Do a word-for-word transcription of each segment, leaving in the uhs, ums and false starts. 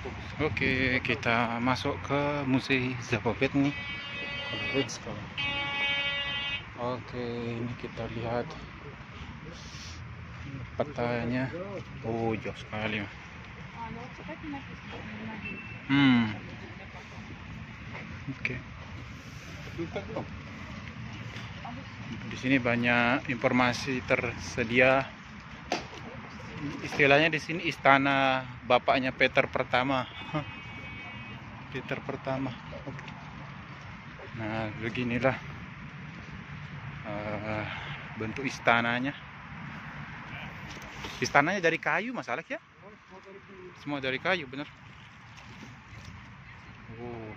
Oke, kita masuk ke Musei Zapopet nih. Keren sekali. Oke, ini kita lihat petanya. Oh, jauh sekali. Hmm. Oke. Di sini banyak informasi tersedia. Istilahnya di sini istana bapaknya Peter pertama. Peter pertama. Oke. Nah, beginilah uh, bentuk istananya. Istananya dari kayu, Mas Alex ya? Semua dari kayu, bener. Oh.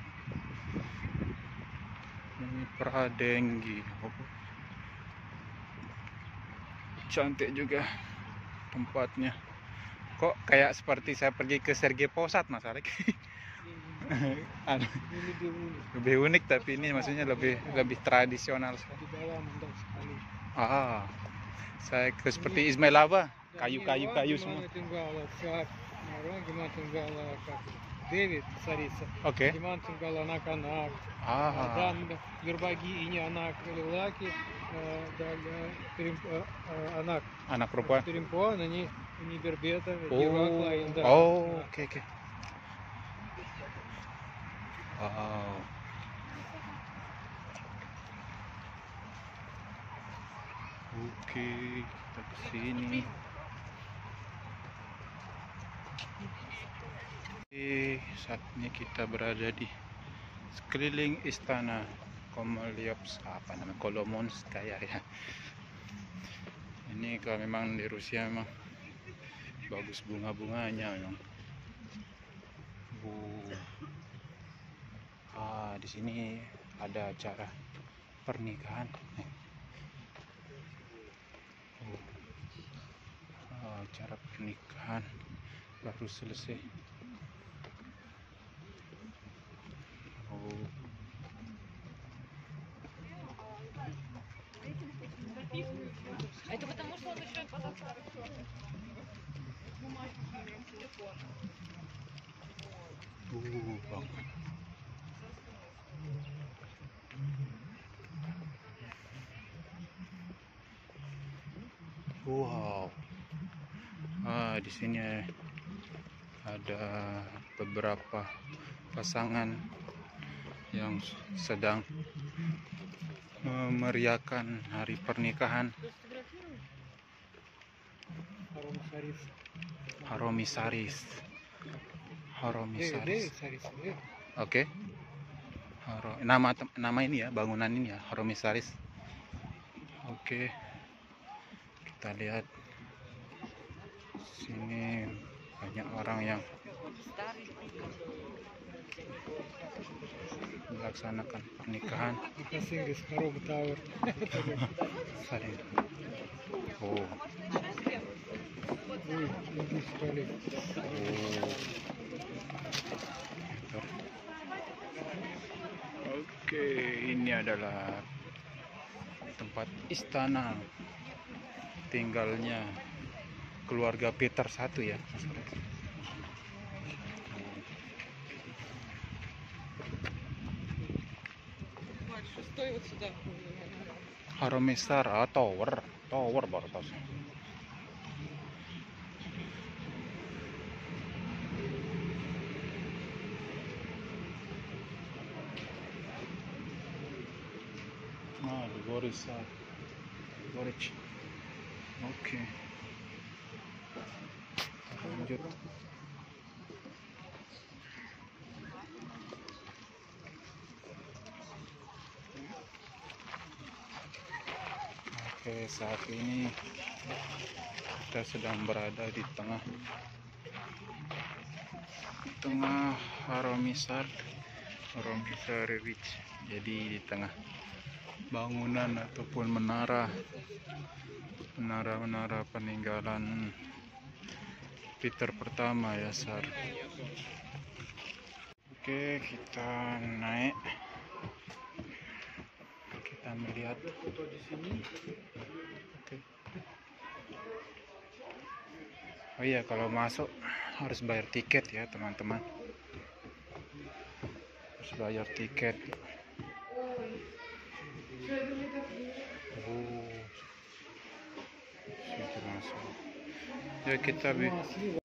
Ini Pradenggi. Oh. Cantik juga tempatnya. Kok kayak seperti saya pergi ke Sergei Posad, Mas Alex? Lebih unik, tapi ini maksudnya lebih lebih tradisional. Ah, saya ke seperti Ismail Aba, kayu-kayu kayu semua. Девять царица. Oke. Dimana tinggal anak-anak. Ah. Dan berbagi ini anak laki-laki dan anak Anak perempuan. perempuan ini ini berbeda di Oh. orang lain. Oh, oke oke. Wow. Oke, kita ke sini. Oke, saatnya kita berada di sekeliling istana Komolyovsk, apa namanya, Kolomonskaya ya. Ini kalau memang di Rusia memang bagus bunga-bunganya memang. Uh. Ah, di sini ada acara pernikahan. Oh. Ah, acara pernikahan baru selesai. Oh. Это потому что он еще потом бумажку берем телефон. Uh, wow. Ah, di sini ada beberapa pasangan yang sedang memeriahkan hari pernikahan. Haromisaris. Haromisaris. Oke. Haro, nama nama ini ya, bangunan ini ya, Haromisaris. Oke. Kita lihat sini banyak orang yang melaksanakan pernikahan. Oh. Oke, ini adalah tempat istana tinggalnya keluarga Peter satu ya. Haromisar, ah, tower, tower baru tahu. Ah, di Gorisa, Gorich. Oke. Lanjut. Oke, saat ini kita sedang berada di tengah tengah Haromisar Haromisarevich. Jadi di tengah bangunan ataupun menara menara-menara peninggalan Peter pertama ya, Sar. Oke, kita naik. Kita melihat foto di sini. Oke. Oh iya, kalau masuk harus bayar tiket ya teman-teman, harus bayar tiket. Oh, situ masuk. Ya kita bi Масло.